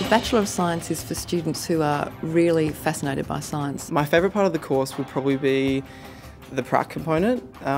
The Bachelor of Science is for students who are really fascinated by science. My favourite part of the course will probably be the prac component,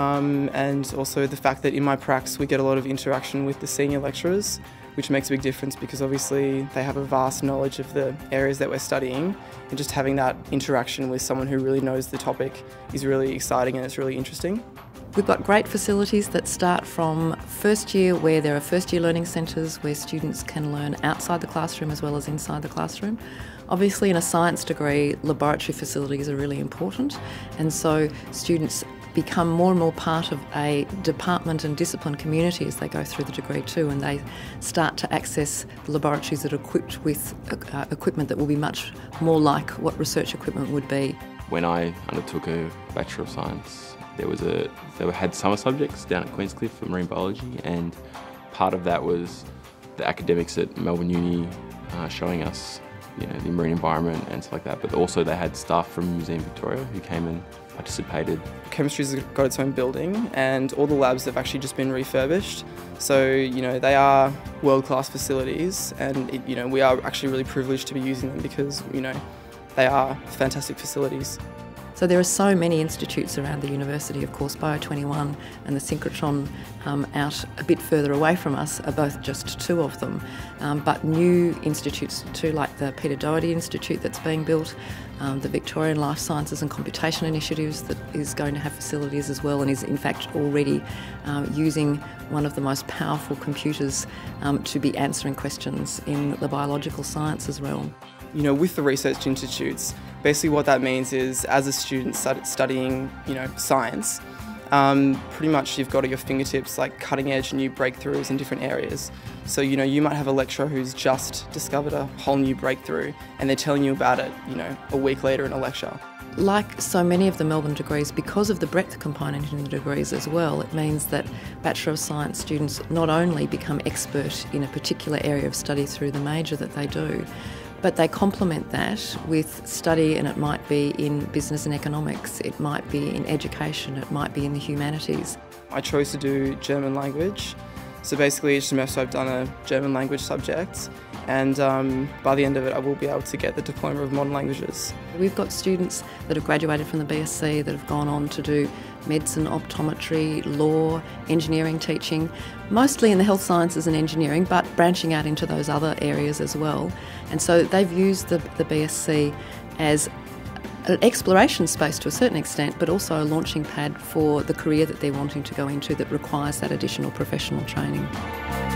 and also the fact that in my pracs we get a lot of interaction with the senior lecturers, which makes a big difference because obviously they have a vast knowledge of the areas that we're studying, and just having that interaction with someone who really knows the topic is really exciting and it's really interesting. We've got great facilities that start from first year, where there are first year learning centres where students can learn outside the classroom as well as inside the classroom. Obviously in a science degree, laboratory facilities are really important, and so students become more and more part of a department and discipline community as they go through the degree too, and they start to access the laboratories that are equipped with equipment that will be much more like what research equipment would be. When I undertook a Bachelor of Science, they had summer subjects down at Queenscliff for marine biology, and part of that was the academics at Melbourne Uni showing us, the marine environment and stuff like that. But also they had staff from Museum Victoria who came and participated. Chemistry's got its own building, and all the labs have actually just been refurbished. So they are world-class facilities, and we are actually really privileged to be using them because they are fantastic facilities. So there are so many institutes around the university. Of course, Bio 21 and the synchrotron out a bit further away from us are both just two of them. But new institutes too, like the Peter Doherty Institute that's being built, the Victorian Life Sciences and Computation Initiatives that is going to have facilities as well, and is in fact already using one of the most powerful computers to be answering questions in the biological sciences realm. With the research institutes, basically what that means is, as a student studying, science, pretty much you've got at your fingertips like cutting edge new breakthroughs in different areas. So, you might have a lecturer who's just discovered a whole new breakthrough and they're telling you about it, a week later in a lecture. Like so many of the Melbourne degrees, because of the breadth component in the degrees as well, it means that Bachelor of Science students not only become expert in a particular area of study through the major that they do, but they complement that with study, and it might be in business and economics, it might be in education, it might be in the humanities. I chose to do German language, so basically each semester I've done a German language subject, and by the end of it I will be able to get the Diploma of Modern Languages. We've got students that have graduated from the BSc that have gone on to do medicine, optometry, law, engineering teaching, mostly in the health sciences and engineering, but branching out into those other areas as well. And so they've used the BSc as an exploration space to a certain extent, but also a launching pad for the career that they're wanting to go into that requires that additional professional training.